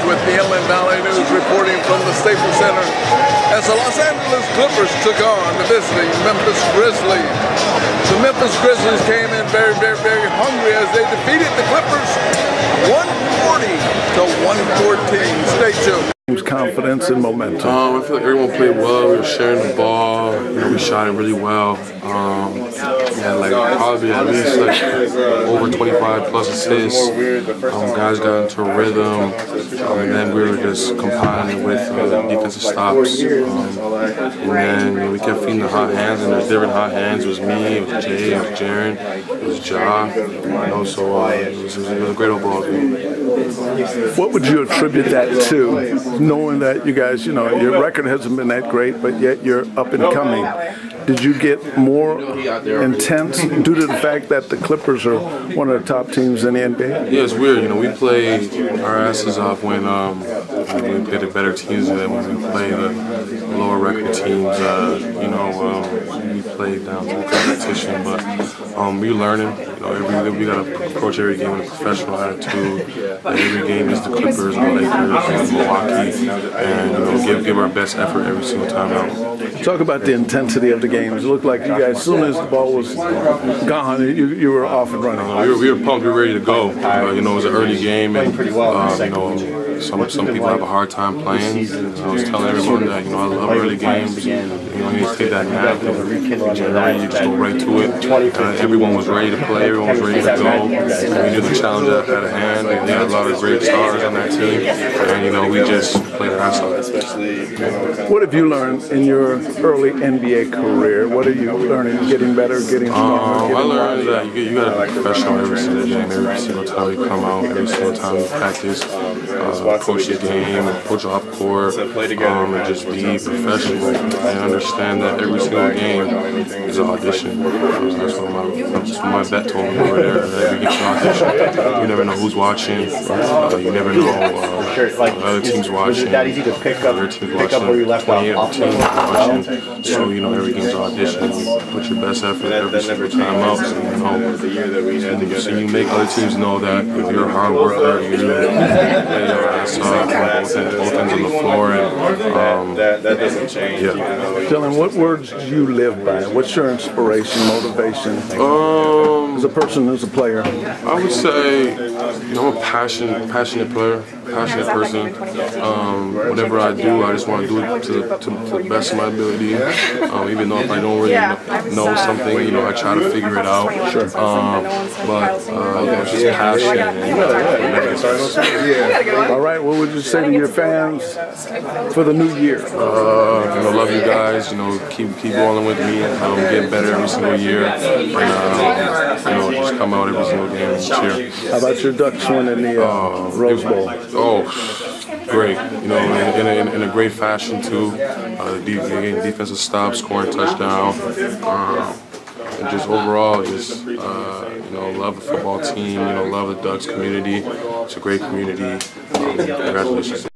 with the Inland Valley News reporting from the Staples Center as the Los Angeles Clippers took on the visiting Memphis Grizzlies. The Memphis Grizzlies came in very hungry as they defeated the Clippers 140 to 114. Stay tuned. Confidence and momentum. I feel like everyone played well. We were sharing the ball. We shot it really well. Yeah, like probably at least like over 25 plus assists. Guys got into a rhythm, and then we were just compiling with defensive stops. And then we kept feeding the hot hands, and there's different hot hands. It was me, it was Jay, it was Jaren, it was Ja. So it was a great overall game. What would you attribute that to, knowing that you guys, your record hasn't been that great, but yet you're up and coming? Did you get more intense due to the fact that the Clippers are one of the top teams in the NBA? Yeah, it's weird. We play our asses off when we play the better teams, and then when we play the lower record teams, we play down to the competition. But we're learning. We got to approach every game with a professional attitude. Every game is the Clippers, the Lakers, and Milwaukee, and give our best effort every single time out. Talk about the intensity of the games. It looked like you guys, as soon as the ball was gone, you were off and running. We were pumped. We were ready to go. It was an early game, and some people have a hard time playing. I was telling everyone that I love early games. You need to take that nap and you just go right to it. Everyone was ready to play. Everyone was ready to go. We knew the challenge at hand. They had a lot of great stars on that team, and we just played our ass off. What have you learned in your early NBA career? What are you learning? Getting better, getting stronger? I learned that you got to be professional every single game, every single time you come out, every single time you practice, approach the game, approach off court, and just be professional and understand that every single game is an audition. That's what my vet told me over there. That you get an audition. You never know who's watching. You never know other teams watching. Other teams watching. 28 other teams watching. So every game's an audition. You put your best effort every single time out. So you make other teams know that if you're a hard worker, you play your ass off, both ends on the floor, and that doesn't change. Yeah. Dylan, what words do you live by? What's your inspiration, motivation? As a person, as a player? I would say, I'm a passionate player, passionate person. Whatever I do, I just want to do it to the best of my ability. Even though if I don't really know something, I try to figure it out. Sure. But it's just passion. All right, what would you say to your fans for the new year? Love you guys. Keep rolling with me. Get better every single year. And just come out every single game and cheer. How about your Ducks winning the Rose Bowl? Great. In a great fashion too. Defensive stop, scoring touchdown. And just overall, love the football team. Love the Ducks community. It's a great community. Congratulations.